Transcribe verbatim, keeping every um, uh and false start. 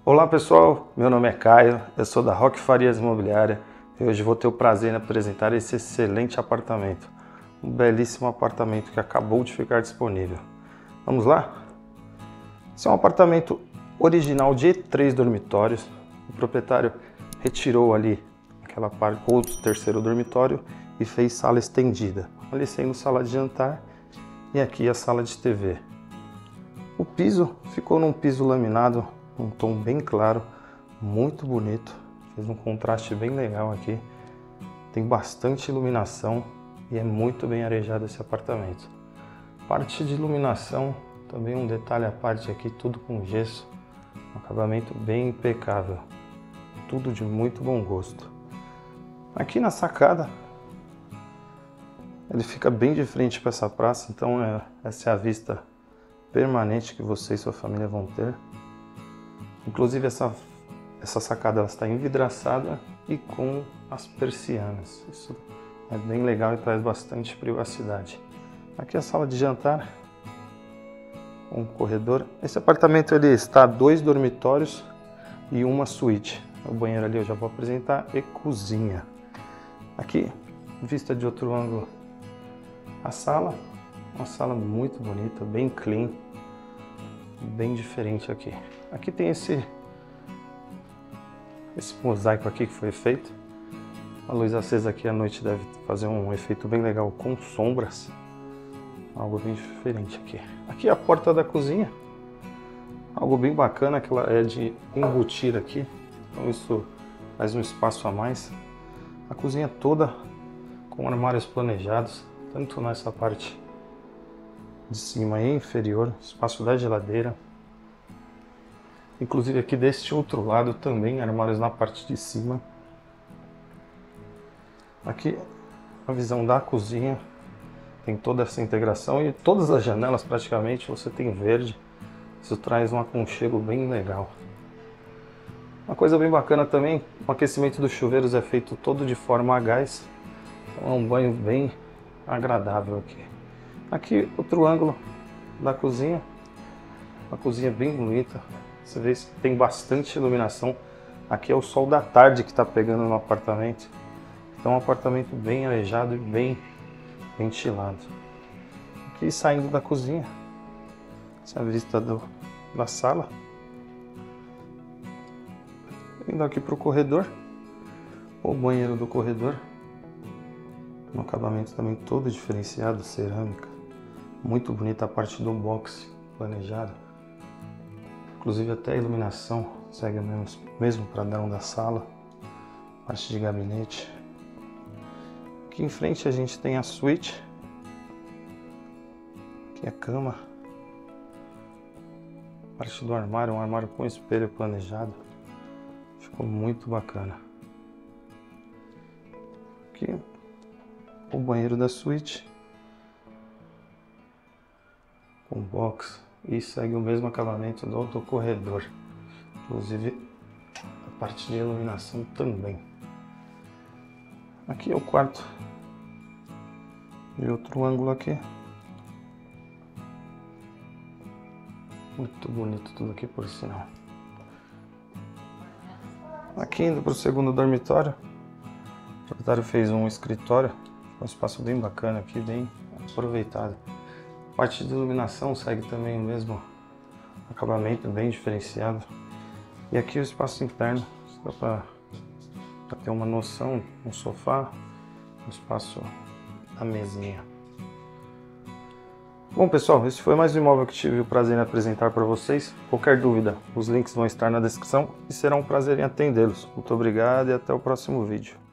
Olá pessoal, meu nome é Caio, eu sou da Roque Farias Imobiliária e hoje vou ter o prazer em apresentar esse excelente apartamento. Um belíssimo apartamento que acabou de ficar disponível. Vamos lá? Esse é um apartamento original de três dormitórios. O proprietário retirou ali aquela parte, outro terceiro dormitório e fez sala estendida. Ali sendo sala de jantar e aqui a sala de T V. O piso ficou num piso laminado, um tom bem claro, muito bonito, fez um contraste bem legal aqui, tem bastante iluminação e é muito bem arejado esse apartamento. Parte de iluminação, também um detalhe à parte aqui, tudo com gesso, um acabamento bem impecável, tudo de muito bom gosto. Aqui na sacada, ele fica bem de frente para essa praça, então é, essa é a vista permanente que você e sua família vão ter. Inclusive essa, essa sacada ela está envidraçada e com as persianas. Isso é bem legal e traz bastante privacidade. Aqui a sala de jantar, um corredor. Esse apartamento ele está dois dormitórios e uma suíte. O banheiro ali eu já vou apresentar e cozinha. Aqui, vista de outro ângulo, a sala. Uma sala muito bonita, bem clean, bem diferente aqui. Aqui tem esse, esse mosaico aqui que foi feito. A luz acesa aqui à noite deve fazer um efeito bem legal com sombras. Algo bem diferente aqui. Aqui é a porta da cozinha. Algo bem bacana que ela é de embutir aqui. Então isso faz um espaço a mais. A cozinha toda com armários planejados, tanto nessa parte de cima e inferior, espaço da geladeira. Inclusive aqui deste outro lado também armários na parte de cima. Aqui a visão da cozinha, tem toda essa integração e todas as janelas praticamente você tem verde. Isso traz um aconchego bem legal. Uma coisa bem bacana também, o aquecimento dos chuveiros é feito todo de forma a gás. Então é um banho bem agradável aqui. Aqui outro ângulo da cozinha, uma cozinha bem bonita. Você vê que tem bastante iluminação. Aqui é o sol da tarde que está pegando no apartamento. Então é um apartamento bem arejado e bem ventilado. Aqui saindo da cozinha, essa é a vista do, da sala. Indo aqui para o corredor, o banheiro do corredor. Um acabamento também todo diferenciado, cerâmica. Muito bonita a parte do box planejado. Inclusive até a iluminação segue o mesmo, mesmo padrão da sala. Parte de gabinete. Aqui em frente a gente tem a suíte. Aqui a cama. Parte do armário, um armário com espelho planejado. Ficou muito bacana. Aqui o banheiro da suíte. Com box. E segue o mesmo acabamento do outro corredor. Inclusive a parte de iluminação também. Aqui é o quarto. De outro ângulo aqui. Muito bonito tudo aqui por sinal. Aqui indo para o segundo dormitório. O proprietário fez um escritório. Um espaço bem bacana aqui, bem aproveitado. A parte de iluminação segue também o mesmo acabamento, bem diferenciado. E aqui o espaço interno, só para ter uma noção, um sofá, um espaço da mesinha. Bom pessoal, esse foi mais um imóvel que tive o prazer em apresentar para vocês. Qualquer dúvida, os links vão estar na descrição e será um prazer em atendê-los. Muito obrigado e até o próximo vídeo.